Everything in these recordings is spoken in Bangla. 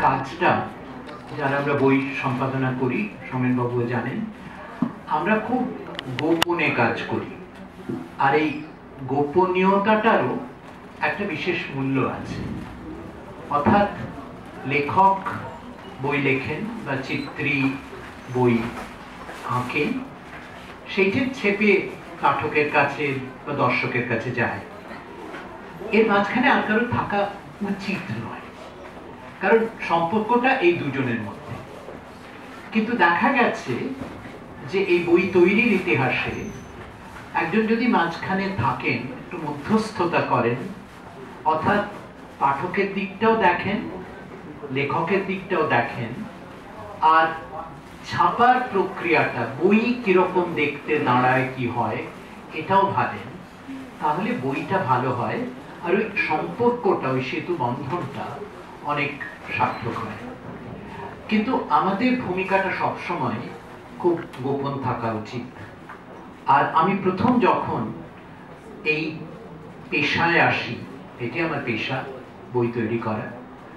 কাজটা যারা আমরা বই সম্পাদনা করি, সমেনবাবুও জানেন, আমরা খুব গোপনে কাজ করি। আর এই গোপনীয়তাটারও একটা বিশেষ মূল্য আছে। অর্থাৎ লেখক বই লেখেন বা চিত্রী বই আঁকেন, সেইটা ছেপে পাঠকের কাছে বা দর্শকের কাছে যায়। এর মাঝখানে আর কারো থাকা উচিত নয়, কারণ সম্পর্কটা এই দুজনের মধ্যে। কিন্তু দেখা গেছে যে এই বই তৈরির ইতিহাসে একজন যদি মাঝখানে থাকেন, একটু মধ্যস্থতা করেন, অর্থাৎ পাঠকের দিকটাও দেখেন, লেখকের দিকটাও দেখেন, আর ছাপার প্রক্রিয়াটা বই কিরকম দেখতে দাঁড়ায়, কি হয়, এটাও ভাবেন, তাহলে বইটা ভালো হয়। আর ওই সম্পর্কটা, ওই সেতু বন্ধনটা অনেক সার্থক হয়। কিন্তু আমাদের ভূমিকাটা সবসময় খুব গোপন থাকা উচিত। আর আমি প্রথম যখন এই পেশায় আসি, এটি আমার পেশা, বই তৈরি করা,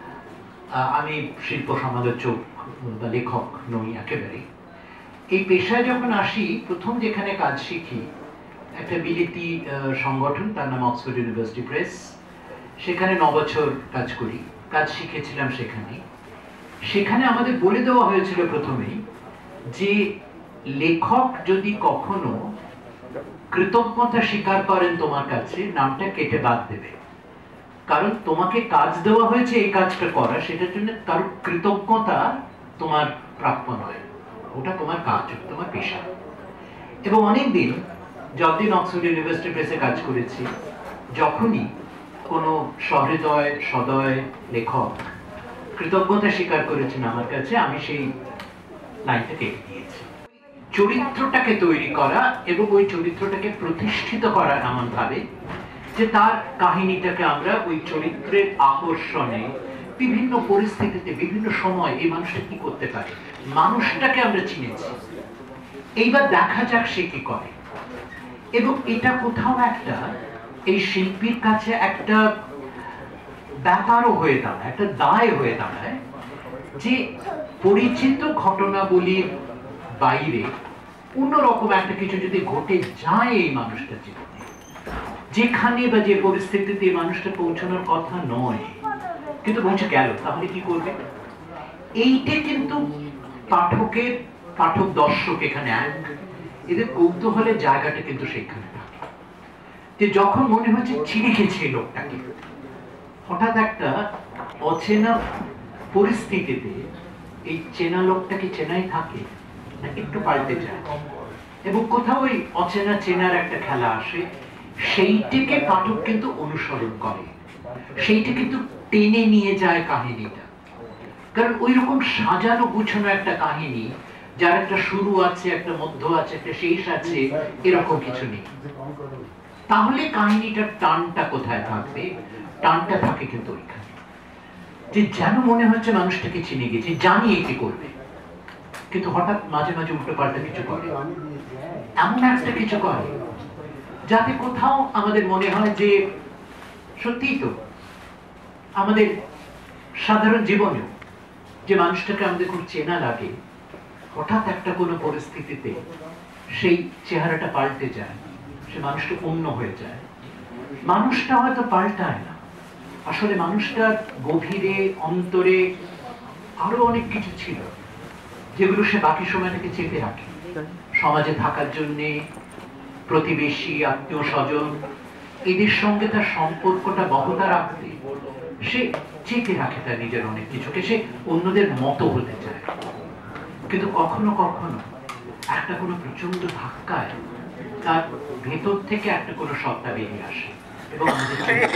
আমি শিল্প সমালোচক বা লেখক নই একেবারে। এই পেশায় যখন আসি, প্রথম যেখানে কাজ শিখি একটা বিলেতি সংগঠন, তার নাম অক্সফোর্ড ইউনিভার্সিটি প্রেস। সেখানে 9 বছর কাজ করি, কাজ শিখেছিলাম সেখানে। সেখানে আমাদের বলে দেওয়া হয়েছিল প্রথমেই যে লেখক যদি কখনো কৃতজ্ঞতা স্বীকার করেন তোমার কাছে, নামটা কেটে বাদ দেবে। কারণ তোমাকে কাজ দেওয়া হয়েছে এই কাজটা করা, সেটার জন্য কারো কৃতজ্ঞতা তোমার প্রাপ্য নয়, ওটা তোমার কাজ, তোমার পেশা। এবং অনেকদিন, যতদিন অক্সফোর্ড ইউনিভার্সিটি প্রেসে কাজ করেছি, যখনই কোনো সহৃদয় সদয় লেখক কৃতজ্ঞতা স্বীকার করেছেন আমার কাছে, আমি সেই লাইনটা কেটে দিয়েছি। চরিত্রটাকে তৈরি করা এবং ওই চরিত্রটাকে প্রতিষ্ঠিত করা এমন ভাবে যে তার কাহিনীটাকে আমরা ওই চরিত্রের আকর্ষণে বিভিন্ন পরিস্থিতিতে বিভিন্ন সময় এই মানুষটা কি করতে পারে, মানুষটাকে আমরা চিনেছি, এইবার দেখা যাক সে কি করে। এবং এটা কোথাও একটা এই শিল্পীর কাছে একটা ব্যাপারও হয়ে দাঁড়ায়, একটা দায় হয়ে দাঁড়ায়, যে পরিচিত ঘটনাবলীর বাইরে অন্যরকম একটা কিছু যদি ঘটে যায় এই মানুষটা জীবনে, যেখানে বা যে পরিস্থিতিতে এই মানুষটা পৌঁছানোর কথা নয়, কিন্তু পৌঁছে গেল, তাহলে কি করবে? এইটা কিন্তু পাঠক দর্শক এখানে এক, এদের কৌতূহলের জায়গাটা কিন্তু সেখানে থাকে। যে যখন মনে হচ্ছে চিনে গেছে লোকটাকে, হঠাৎ একটা অচেনা পরিস্থিতিতে এই চেনা লোকটাকে চেনাই থাকে, একটু পাল্টে যায়, এবং কোথাও ওই অচেনা চেনার একটা খেলা আসে, সেইটাকে পাঠক কিন্তু অনুসরণ করে, সেইটা কিন্তু টেনে নিয়ে যায় কাহিনীটা। কারণ ওই রকম সাজানো গুছানো একটা কাহিনী, যার একটা শুরু আছে, একটা মধ্য আছে, একটা শেষ আছে, এরকম কিছু নেই। তাহলে কাহিনীটার টানটা কোথায় থাকবে? টানটা থাকে কিন্তু ওইখানে, যে যেন মনে হচ্ছে মানুষটাকে চিনে গেছে, জানিয়ে কি করবে, কিন্তু হঠাৎ মাঝে মাঝে উল্টো পাল্টা কিছু করে, এমন একটা কিছু করে যাতে কোথাও আমাদের মনে হয় যে সত্যিই তো আমাদের সাধারণ জীবনেও যে মানুষটাকে আমাদের খুব চেনা লাগে, হঠাৎ একটা কোনো পরিস্থিতিতে সেই চেহারাটা পাল্টে যায়, সে মানুষটা অন্য হয়ে যায়। মানুষটা হয়তো পাল্টায় না, আসলে মানুষটার গভীরে অন্তরে আরো অনেক কিছু ছিল, যেগুলো সে বাকি সময়টাকে চেপে রাখে। সমাজে থাকার জন্যে, প্রতিবেশী, আত্মীয় স্বজন, এদের সঙ্গে তার সম্পর্কটা বহতা রাখতে সে চেপে রাখে তার নিজের অনেক কিছুকে, সে অন্যদের মতো হতে চায়। কিন্তু কখনো কখনো একটা কোনো প্রচন্ড ধাক্কায় তার ভেতর থেকে একটা কোনো সত্তা বেরিয়ে আসে এবং আমাদের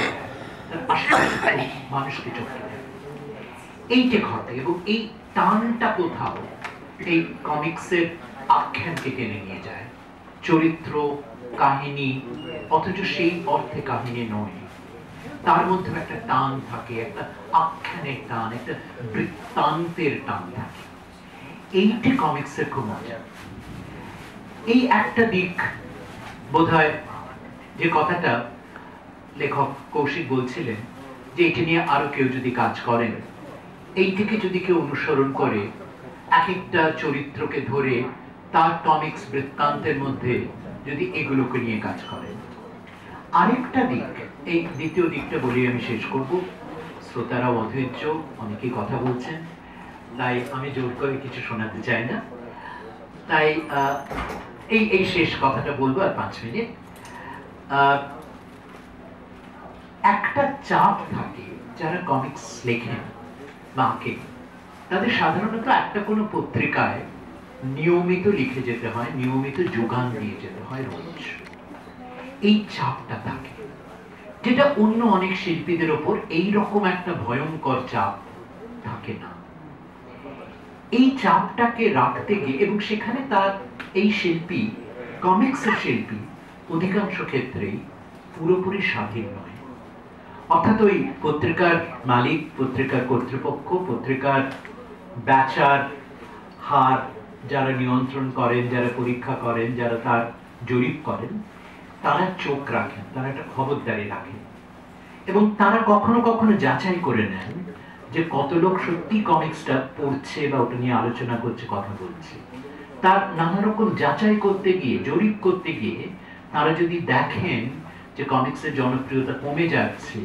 মানুষকে চোখে দেয়, এইটা ঘটে। এবং এই টানটা কোথাও এই কমিক্সের আখ্যানকে টেনে নিয়ে যায়, চরিত্র, কাহিনী, অথচ সেই অর্থে কাহিনী নয়, তার মধ্যে একটা টান থাকে, একটা আখ্যানের টান, একটা বৃত্তান্তের টান থাকে। এইটা কমিক্সের খুব মজা। এই একটা দিক বোধহয়, যে কথাটা লেখক কৌশিক বলছিলেন যে এটা নিয়ে আরো কেউ যদি কাজ করেন, এইটিকে যদি কেউ অনুসরণ করে এক একটা চরিত্রকে ধরে তার কমিক্স বৃত্তান্তের মধ্যে যদি এগুলোকে নিয়ে কাজ করে। আরেকটা দিক, এই দ্বিতীয় দিকটা বলে আমি শেষ করব। শ্রোতারা অধৈর্য, অনেকেই কথা বলছেন, তাই আমি জোর করে কিছু শোনাতে চাই না। তাই এই শেষ কথাটা বলবো আর 5 মিনিট। একটা চাপ থাকে যারা কমিক্স লেখেন বা আঁকেন, তাদের সাধারণত একটা কোনো পত্রিকায় নিয়মিত লিখে যেতে হয়, নিয়মিত যোগান দিয়ে যেতে হয় রোজ। এই চাপটা থাকে, যেটা অন্য অনেক শিল্পীদের ওপর এই রকম একটা ভয়ঙ্কর চাপ থাকে না। এই চাপটাকে রাখতে গিয়ে, এবং সেখানে তার এই শিল্পী, কমিক্সের শিল্পী অধিকাংশ ক্ষেত্রেই পুরোপুরি স্বাধীন নয়। অর্থাৎ ওই পত্রিকার মালিক, পত্রিকার কর্তৃপক্ষ, পত্রিকার বেচার হার যারা নিয়ন্ত্রণ করেন, যারা পরীক্ষা করেন, যারা তার জরিপ করেন, তারা চোখ রাখেন, তারা একটা খবরদারি রাখেন, এবং তারা কখনো কখনো যাচাই করে নেন যে কত লোক সত্যি কমিক্সটা পড়ছে বা ওটা নিয়ে আলোচনা করছে, কথা বলছে। তার নানা রকম যাচাই করতে গিয়ে, জরিপ করতে গিয়ে তারা যদি দেখেন যে কমিক্সের জনপ্রিয়তা কমে যাচ্ছে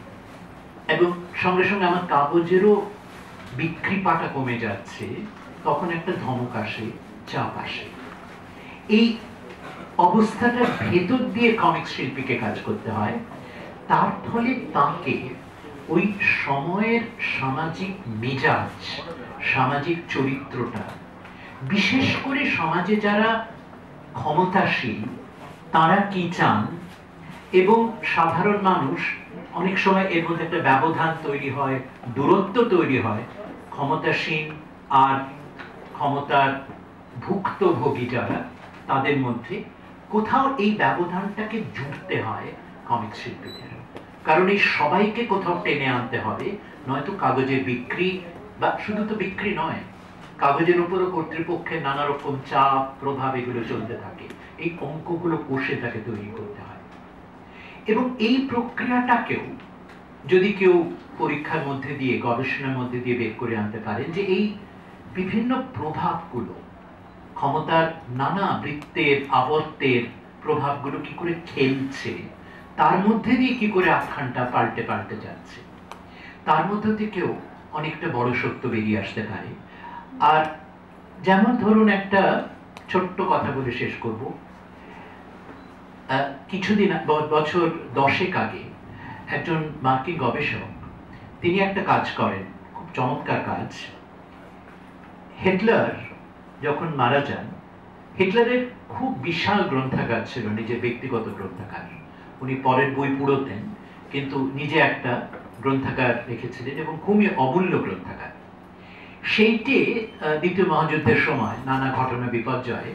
এবং সঙ্গে সঙ্গে আমার কাগজেরও বিক্রি পাটা কমে যাচ্ছে, তখন একটা ধমক আসে, চাপ আসে। এই অবস্থাটার ভেতর দিয়ে কমিক্স শিল্পীকে কাজ করতে হয়। তার ফলে তাকে ওই সময়ের সামাজিক মেজাজ, সামাজিক চরিত্রটা, বিশেষ করে সমাজে যারা ক্ষমতাশীল তারা কি চান, এবং সাধারণ মানুষ, অনেক সময় এর মধ্যে একটা ব্যবধান তৈরি হয়, দূরত্ব তৈরি হয় ক্ষমতাসীন আর ক্ষমতার ভুক্তভোগী যারা, তাদের মধ্যে কোথাও এই ব্যবধানটাকে জুড়তে হয় কমিক্স শিল্পীদের। কারণ এই সবাইকে কোথাও টেনে আনতে হবে, নয়তো কাগজের বিক্রি, বা শুধু তো বিক্রি নয়, কাগজের উপরও কর্তৃপক্ষের নানা রকম চাপ, প্রভাব, এগুলো চলতে থাকে। এই অঙ্কগুলো কষে তাকে তৈরি করতে হয়। এবং এই প্রক্রিয়াটাকেও যদি কেউ পরীক্ষার মধ্যে দিয়ে, গবেষণার মধ্যে দিয়ে বের করে আনতে পারেন যে এই বিভিন্ন প্রভাবগুলো, ক্ষমতার নানা বৃত্তের, আবর্তের প্রভাবগুলো কি করে খেলছে, তার মধ্যে দিয়ে কি করে আখ্যানটা পাল্টে পাল্টে যাচ্ছে, তার মধ্যে থেকেও অনেকটা বড় সত্য বেরিয়ে আসতে পারে। আর যেমন ধরুন, একটা ছোট্ট কথা বলে শেষ করব। কিছুদিন, বছর 10 আগে একজন মার্কিন গবেষক, তিনি একটা কাজ করেন, খুব চমৎকার কাজ। হিটলার যখন মারা যান, হিটলারের খুব বিশাল গ্রন্থাগার ছিল, নিজের ব্যক্তিগত গ্রন্থাগার। উনি পরের বই পুড়োতেন, কিন্তু নিজে একটা গ্রন্থাগার রেখেছিলেন, এবং খুবই অমূল্য গ্রন্থাগার। সেইটি দ্বিতীয় মহাযুদ্ধের সময় নানা ঘটনা বিপর্যয়ে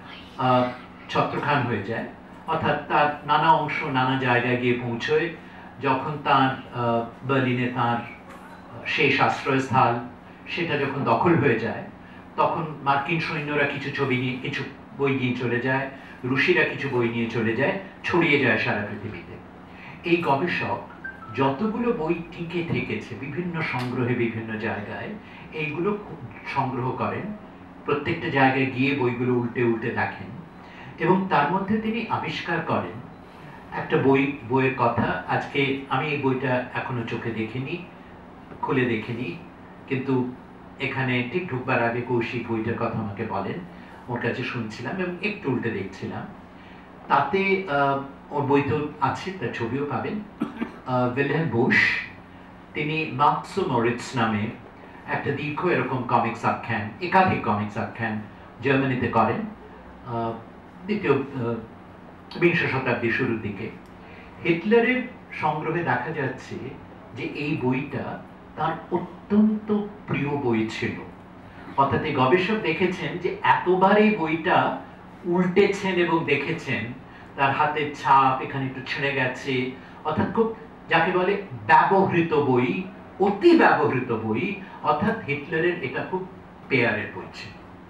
ছত্রখান হয়ে যায়। অর্থাৎ তার নানা অংশ নানা জায়গায় গিয়ে পৌঁছয়। যখন তার বার্লিনে তার শেষ আশ্রয়স্থল, সেটা যখন দখল হয়ে যায়, তখন মার্কিন সৈন্যরা কিছু ছবি নিয়ে, কিছু বই নিয়ে চলে যায়, রুশিরা কিছু বই নিয়ে চলে যায়, ছড়িয়ে যায় সারা পৃথিবীতে। এই গবেষক যতগুলো বই টিকে থেকেছে বিভিন্ন সংগ্রহে, বিভিন্ন জায়গায়, এইগুলো সংগ্রহ করেন, প্রত্যেকটা জায়গায় গিয়ে বইগুলো উল্টে উল্টে দেখেন, এবং তার মধ্যে তিনি আবিষ্কার করেন একটা বইয়ের কথা। আজকে আমি এই বইটা এখনো চোখে দেখিনি, খুলে দেখিনি, কিন্তু এখানে ঠিক ঢুকবার আগে কৌশিক বইটার কথা আমাকে বলেন, ওর কাছে শুনছিলাম এবং একটু উল্টে দেখছিলাম। তাতে ওর বই তো আছে, তার ছবিও পাবেন। উইলহেম বুশ, তিনি মার্কস ও মরিটস নামে একটা দীর্ঘ এরকম কমিক্স আখ্যান, একাধিক কমিক্স আখ্যান জার্মানিতে করেন দ্বিতীয় 20 শতাব্দীর শুরুর দিকে। হিটলারের সংগ্রহে দেখা যাচ্ছে যে এই বইটা তার অত্যন্ত প্রিয় বই ছিল। অর্থাৎ এই গবেষক দেখেছেন যে এতবার এই বইটা উল্টেছেন এবং দেখেছেন তার হাতের ছাপ এখানে একটু ছিঁড়ে গেছে, অর্থাৎ খুব যাকে বলে ব্যবহৃত বই, অতি ব্যবহৃত বই, অর্থাৎ হিটলারের এটা খুব পেয়ারের বই ছিল।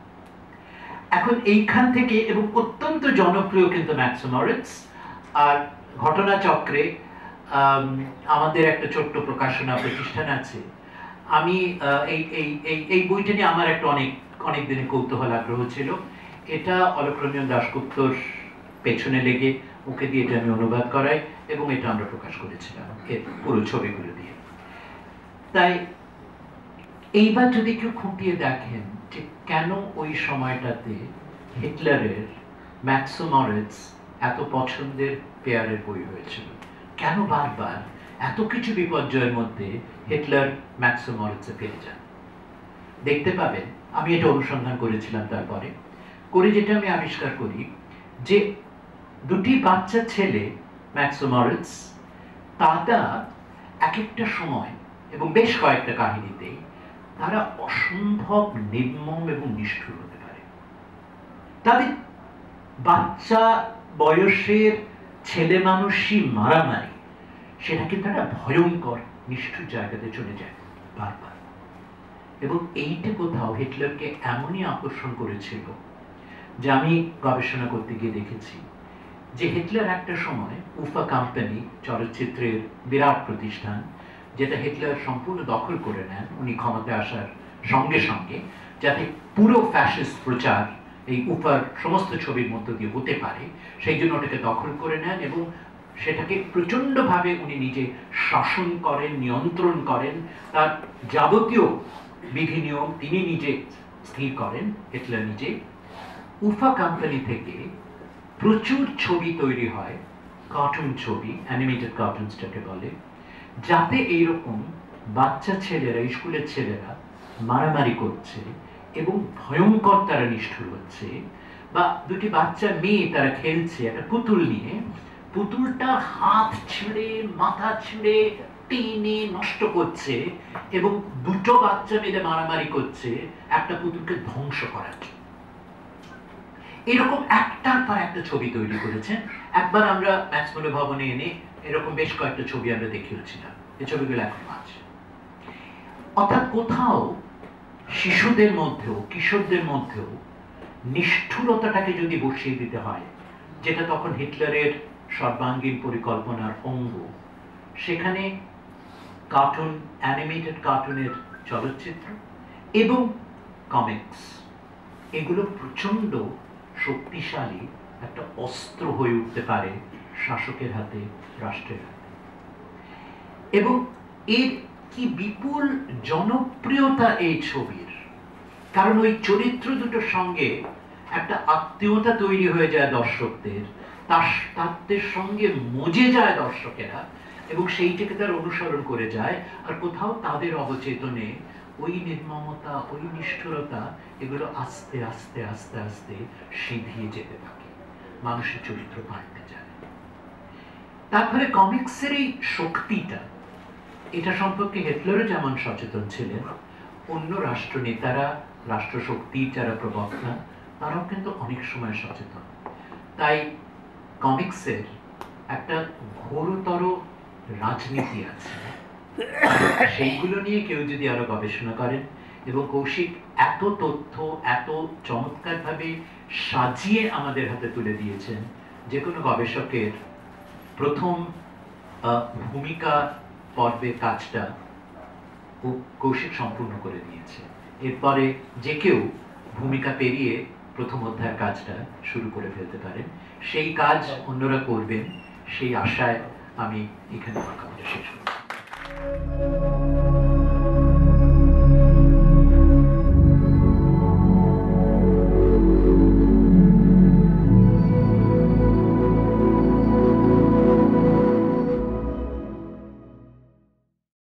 এখন এইখান থেকে, এবং অত্যন্ত জনপ্রিয় কিন্তু ম্যাক্স মরিটস। আর ঘটনাচক্রে আমাদের একটা ছোট্ট প্রকাশনা প্রতিষ্ঠান আছে, আমি এই এই এই এই বইটা নিয়ে আমার একটা অনেক দিনের কৌতূহল আগ্রহ ছিল। এটা অলক্রমীয় দাশগুপ্তর পেছনে লেগে ওকে দিয়ে এটা আমি অনুবাদ করাই এবং এটা আমরা প্রকাশ করেছিলাম এর পুরো ছবিগুলো দিয়ে। তাই এইবার যদি কেউ খুঁটিয়ে দেখেন যে কেন ওই সময়টাতে হিটলারের ম্যাক্সো মরিটজ এত পছন্দের পেয়ারের বই হয়েছিল, কেন বারবার এত কিছু বিপর্যয়ের মধ্যে হিটলার ম্যাক্সো মরিটজে ফিরে যান, দেখতে পাবেন। আমি এটা অনুসন্ধান করেছিলাম তারপরে করে যেটা আমি আবিষ্কার করি যে দুটি বাচ্চা ছেলে ম্যাক্সো মরিটজ তারা এক একটা সময় এবং বেশ কয়েকটা কাহিনীতে তারা অসম্ভব নির্মম এবং নিষ্ঠুর হতে পারে। তাদের বাচ্চা বয়সের ছেলে মানুষই মারামারি, সেটা কিন্তু একটা ভয়ঙ্কর নিষ্ঠুর জায়গাতে চলে যায় বারবার। এবং এইটা কোথাও হিটলারকে এমনই আকর্ষণ করেছিল যে আমি গবেষণা করতে গিয়ে দেখেছি যে হিটলার একটা সময় উফা কোম্পানি চলচ্চিত্রের বিরাট প্রতিষ্ঠান, যেটা হিটলার সম্পূর্ণ দখল করে নেন উনি ক্ষমতায় আসার সঙ্গে সঙ্গে, যাতে পুরো ফ্যাসিস্ট প্রচার এই উফার সমস্ত ছবির মধ্য দিয়ে হতে পারে, সেই জন্য ওটাকে দখল করে নেন এবং সেটাকে প্রচণ্ডভাবে উনি নিজে শাসন করেন, নিয়ন্ত্রণ করেন। তার যাবতীয় বিধি নিয়ম তিনি নিজে স্থির করেন, হিটলার নিজে। উফা কোম্পানি থেকে প্রচুর ছবি তৈরি হয়, কার্টুন ছবি, অ্যানিমেটেড কার্টুনস যাকে বলে, যাতে এইরকম বাচ্চা ছেলেরা, স্কুলের ছেলেরা মারামারি করছে এবং ভয়ঙ্কর তারা নিষ্ঠুর হচ্ছে। বা দুটি বাচ্চা মেয়ে তারা খেলছে একটা পুতুল নিয়ে, পুতুলটা হাত ছিঁড়ে মাথা ছিঁড়ে টেনে নষ্ট করছে এবং দুটো বাচ্চা মিলে মারামারি করছে একটা পুতুলকে ধ্বংস করার জন্য। এরকম একটার পর একটা ছবি তৈরি করেছেন। একবার আমরা ম্যাক্সমূল্য ভবনে এনে এরকম বেশ কয়েকটা ছবি আমরা দেখিয়েছিলাম, এই ছবিগুলো এখন আছে। অর্থাৎ কোথাও শিশুদের মধ্যেও কিশোরদের মধ্যেও নিষ্ঠুরতাটাকে যদি বসিয়ে দিতে হয়, যেটা তখন হিটলারের সর্বাঙ্গীন পরিকল্পনার অঙ্গ, সেখানে কার্টুন, অ্যানিমেটেড কার্টুনের চলচ্চিত্র এবং কমিক্স, এগুলো প্রচন্ড শক্তিশালী একটা অস্ত্র হয়ে উঠতে পারে শাসকের হাতে, রাষ্ট্রের হাতে। এবং এর কি বিপুল জনপ্রিয়তা এই ছবির, কারণ ওই চরিত্র দুটোর সঙ্গে একটা আত্মীয়তা তৈরি হয়ে যায় দর্শকদের, তাদের সঙ্গে মজে যায় দর্শকেরা এবং সেইটাকে তারা অনুসরণ করে যায়। আর কোথাও তাদের অবচেতনে ওই নির্মমতা, ওই নিষ্ঠুরতা, এগুলো আস্তে আস্তে আস্তে আস্তে সিঁধিয়ে যেতে থাকে, মানুষের চরিত্র পাল্টে যায়। তারপরে কমিক্সের এই শক্তিটা, এটা সম্পর্কে হিটলারও যেমন সচেতন ছিলেন, অন্য রাষ্ট্রনেতারা, রাষ্ট্রশক্তির যারা প্রবক্তা, তারাও কিন্তু অনেক সময় সচেতন। তাই কমিক্সের একটা ঘোরতর রাজনীতি আছে, সেইগুলো নিয়ে কেউ যদি আরো গবেষণা করেন। এবং কৌশিক এত তথ্য এত চমৎকারভাবে সাজিয়ে আমাদের হাতে তুলে দিয়েছেন, যে কোনো গবেষকের প্রথম ভূমিকা পর্বের কাজটা কৌশিক সম্পূর্ণ করে দিয়েছে। এরপরে যে কেউ ভূমিকা পেরিয়ে প্রথম অধ্যায়ের কাজটা শুরু করে ফেলতে পারেন। সেই কাজ অন্যরা করবেন, সেই আশায় আমি এখানে আমার কথা শেষ করছি।